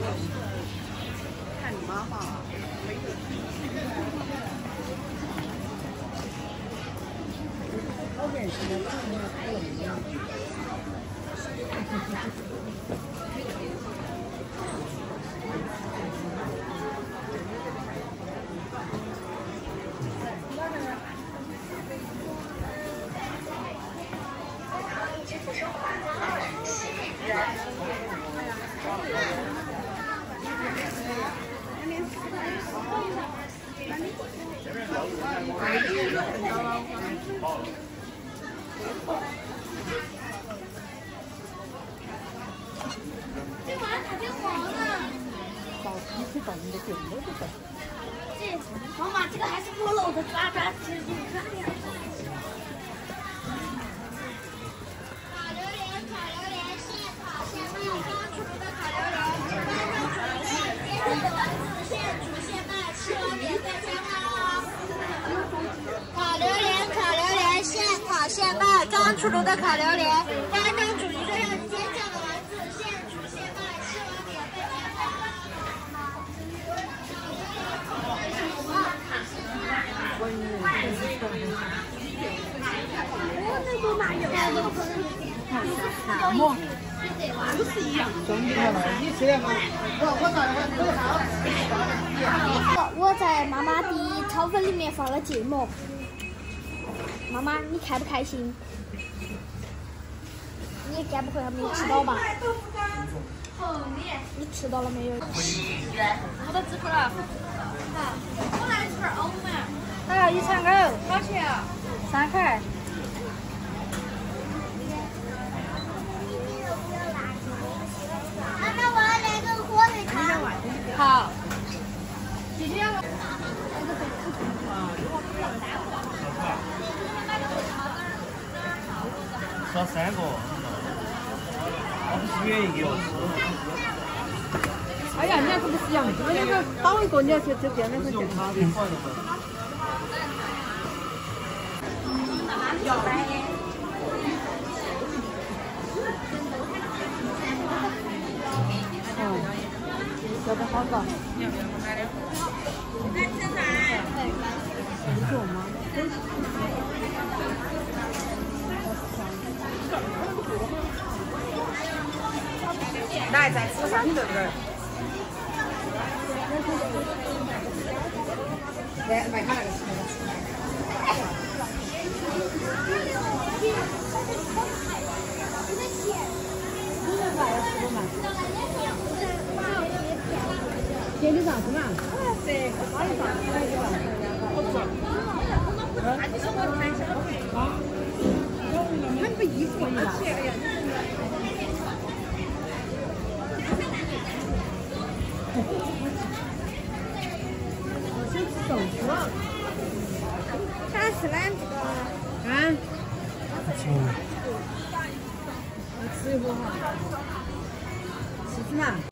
看你妈画啊。后面是那个不冷的。 支付收款20元。 这玩意儿咋变黄了？ 早期去找你的酒了这个。 这妈妈，这个还是菠萝的，抓抓吃，抓呀！烤榴莲，烤榴莲，现烤现卖，刚出炉的烤榴莲，现煮现卖，吃完免费加餐哦。烤榴莲，烤榴莲，现烤现卖，刚出炉的烤榴莲，刚刚煮一个让尖叫的丸子，现煮现卖，吃完免费加餐哦。 什么？都是一样。兄弟们，你吃点嘛。 我在妈妈第一超粉里面放了芥末，妈妈你开不开心？你也该不会还没吃到吧？你吃到了没有？ 我都支付了。我来吃点欧嘛。 那个一餐狗多少钱啊 ？3块。妈妈，我要来个火腿肠。 好。 姐姐要。 烧3个，那不是原一个哎呀，你看这不是一样的，那个倒一个，你要去店面上去查的。要不好搞？不错吗？来，再吃3顿儿。来，买看那个吃的。点的啥子嘛？这个哪里放？很不衣服嘛。我想吃豆腐啊。 他吃哪个？ 啊？我吃一会儿哈。吃什么？